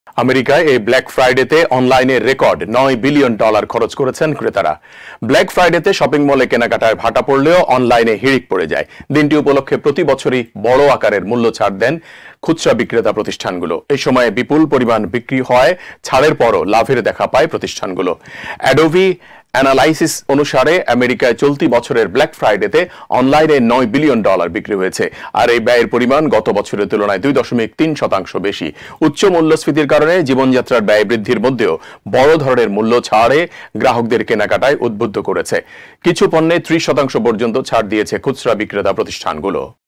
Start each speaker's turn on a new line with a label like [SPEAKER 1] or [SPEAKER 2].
[SPEAKER 1] আমেরিকায় এই ব্ল্যাক ফ্রাইডেতে অনলাইনে রেকর্ড $9 বিলিয়ন খরচ করেছেন ক্রেতারা। ব্ল্যাক ফ্রাইডেতে শপিং মলে কেনাকাটায় ভাটা পড়লেও অনলাইনে হিড়িক পড়ে যায়। দিনটি উপলক্ষে প্রতি বছরই বড় আকারের মূল্য ছাড় দেন খুচরা বিক্রেতা প্রতিষ্ঠানগুলো। এই সময়ে বিপুল পরিমাণ বিক্রি হয়, ছাড়ের পরও লাভের দেখা পায় প্রতিষ্ঠানগুলো। অ্যাডোবি অ্যানালাইসিস অনুসারে আমেরিকায় চলতি বছরের ব্ল্যাক ফ্রাইডেতে অনলাইনে $9 বিলিয়ন বিক্রি হয়েছে, আর এই ব্যয়ের পরিমাণ গত বছরের তুলনায় 2.3% বেশি। উচ্চ মূল্যস্ফীতির কারণে জীবনযাত্রার ব্যয় বৃদ্ধির মধ্যেও বড় ধরনের মূল্য ছাড়ে গ্রাহকদের কেনাকাটায় উদ্বুদ্ধ করেছে। কিছু পণ্যে 30% পর্যন্ত ছাড় দিয়েছে খুচরা বিক্রেতা প্রতিষ্ঠানগুলো।